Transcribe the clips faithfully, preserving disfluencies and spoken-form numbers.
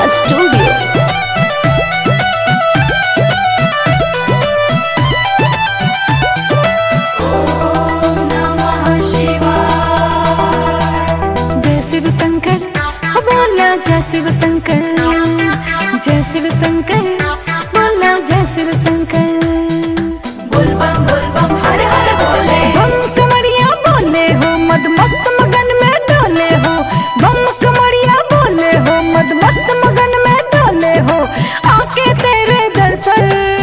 Studio. जय शिव शंकर बोला, जय शिव शंकर, जय शिव शंकर बोला, जय शिव शंकर। बोल बम बोल बम हर हर बोले, बम कमरिया बोले हो, मद मस्त मगन में डोले हो। बम कमरिया बोले हो, मद मस्त मगन में डोले हो। आके तेरे दर पर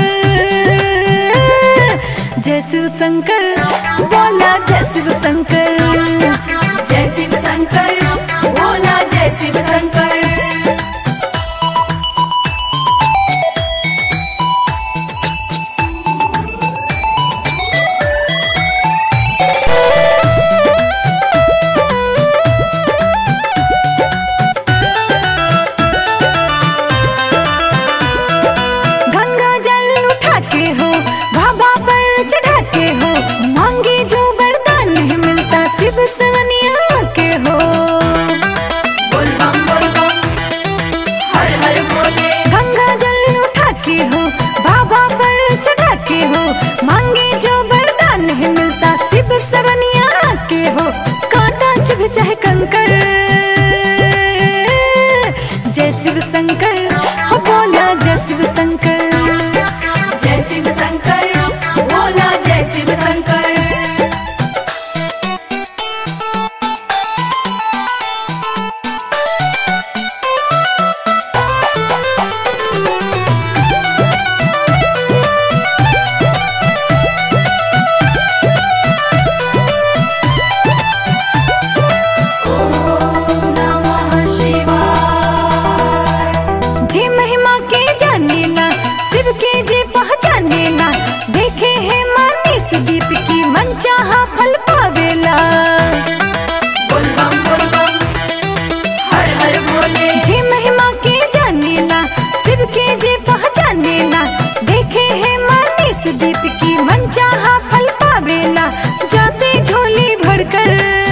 जय शिव शंकर बोला, जय शिव शंकर, जय शिव शंकर बोला, जय शिव शंकर। गंगा जल उठा के हो, बाबा पर चढ़ा के हो। मांगे जो वरदान नहीं मिलता, शिव सवनिया के हो। बोल बम बोल बम हर हर बोले, गंगा जल उठा के हो, बाबा पर चढ़ा के हो। मांगे जो वरदान नहीं मिलता, शिव सवनिया के हो। कांटा चुभ चाहे कंकर, जय शिव शंकर हो बोला, जय शिव शंकर, जय शिव शंकर बोला, जय शिव शंकर। जे महिमा के जाने ना, शिव के जे पहचाने ना। देखे है मानिस दीप की, मन चाहा फल पावेला। बोल बम बोल बम हर हर बोले, जे महिमा के जाने ना, शिव के जे पहचाने ना। देखे है मानिस दीप की, मन चाहा फल पावेला। जाते झोली भरकर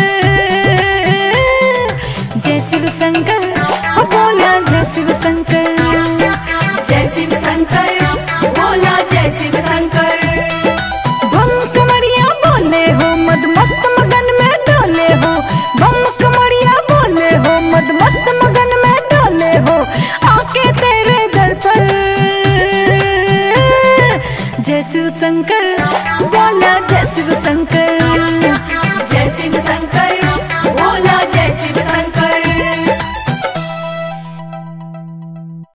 जय शिव शंकर हो बोला, जय शिव शंकर, जय शिव शंकर बोला, जय शिव शंकर। बम कमरिया बोले हो, मद मस्त मगन में डोले हो। बम कमरिया बोले हो, मद मस्त मगन में डोले हो। आके तेरे दर पर जय शिव शंकर बोला, जय शिव शंकर, जय शिव शंकर